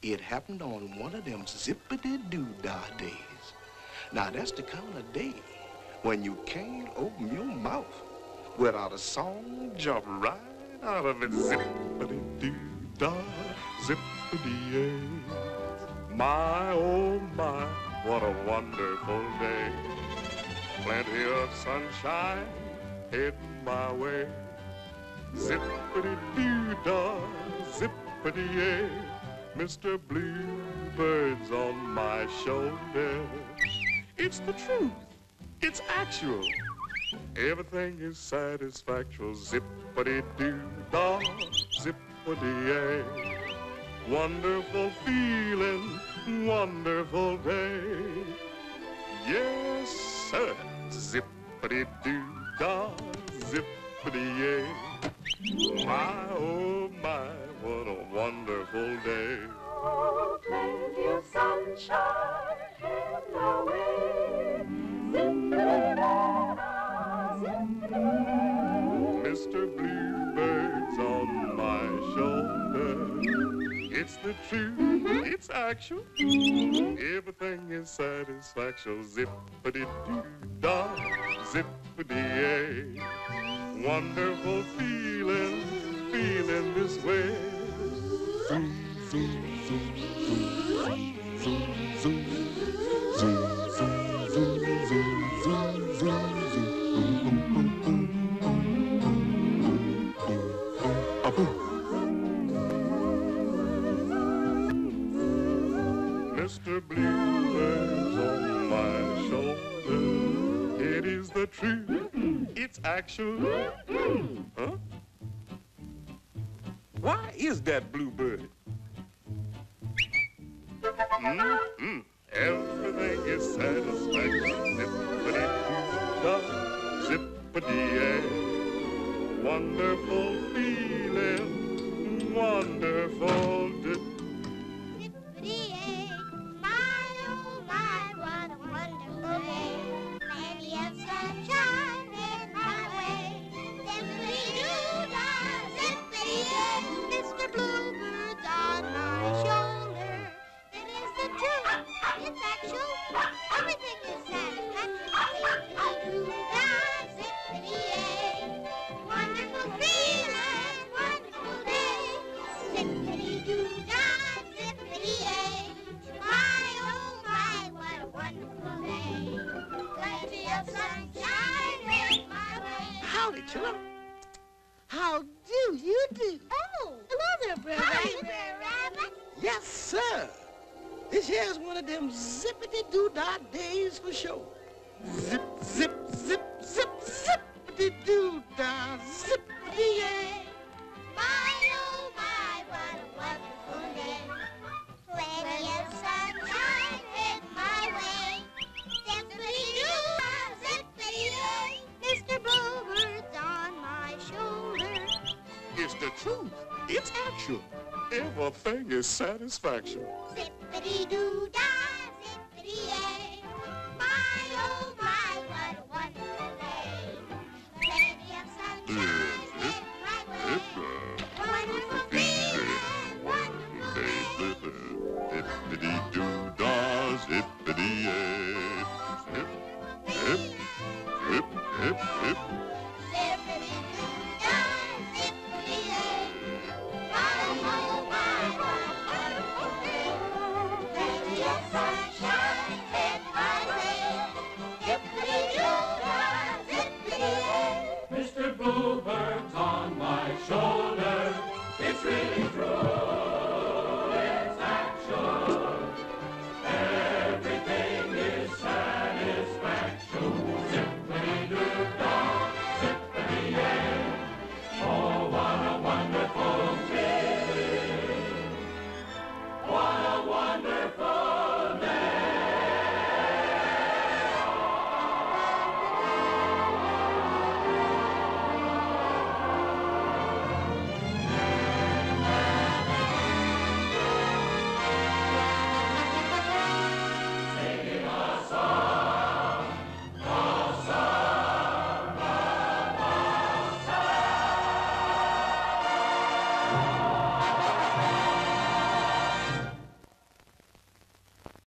It happened on one of them Zip-a-Dee-Doo-Dah days. Now, that's the kind of day when you can't open your mouth without a song jump right out of it. Zip-a-dee-doo-dah, zip-a-dee-ay. My, oh my, what a wonderful day. Plenty of sunshine heading my way. Zip-a-dee-doo-dah, zip-a-dee-ay. Mr. Bluebird's on my shoulder. It's the truth. It's actual. Everything is satisfactual. Zip-a-dee-doo-dah, zip-a-dee-ay. Wonderful feeling, wonderful day. Yes, sir. Zip-a-dee-doo-dah, zip-a-dee-ay. My, oh my, what a wonderful day. Oh, plenty of sunshine in our way. Zip-a-dee-dah, zip-a-dee-ay. Mr. Bluebird's on my shoulder. It's the truth, it's actual. Everything is satisfaction. Zip-a-dee-doo-dah, zip-a-dee-ay. Wonderful feeling, feeling this way. Zoom, zoom, zoom, zoom, zoom, zoom, zoom, zoom, zoom, zoom, zoom, zoom, zoom, boom, boom, boom, boom, boom, boom, boom, boom. Mr. Bluebird's on my shoulder. It is the truth. It's actual. Huh? Why is that Bluebird? Everything is satisfaction. Zip-a-dee-doo-dah, zip-a-dee-ay. Wonderful feeling, wonderful day. Zip-a-dee-ay. My, oh my, what a wonderful day. Plenty of sunshine in my way. Zip-a-dee-doo-dah, zip-a-dee-ay. Mr. Bluebird's on my shoulder. It is the truth, it's actual. Everything is satisfactory. Zip-a-dee-doo-dah, zip-a-dee-ay. Wonderful feeling, wonderful day. Zip-a-dee-doo-dah, zip-a-dee-ay. My, oh my, what a wonderful day. Plenty of sunshine in my way. Howdy, children. How do you do? Oh, hello there, Brer Hi, Rabbit. Brer Rabbit. Yes, sir. This here's one of them zippity-doo-dah days for sure. Zip, zip, zip, zip, zippity-doo-dah, zippity-yay. My, oh my, what a wonderful day. Plenty of sunshine in my way. Zippity-doo-dah, zippity-yay. Mr. Bluebird's on my shoulder. It's the truth, it's actual. Everything is satisfaction. Zippity-doo-dah, zippity-yay. My, oh my, what a wonderful day. Plenty of sunshine in my way. Wonderful feeling, wonderful day. Zippity-doo-dah, zippity-ay. Zip, zip, zip, zip, zip.